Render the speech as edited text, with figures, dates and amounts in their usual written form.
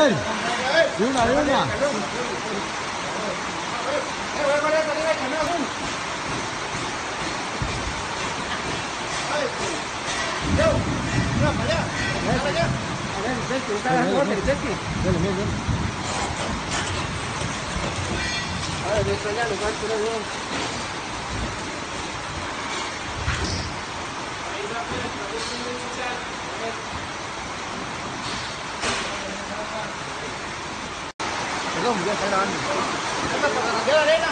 lên. Đứng nào đứng nào. Không, dia saya dah.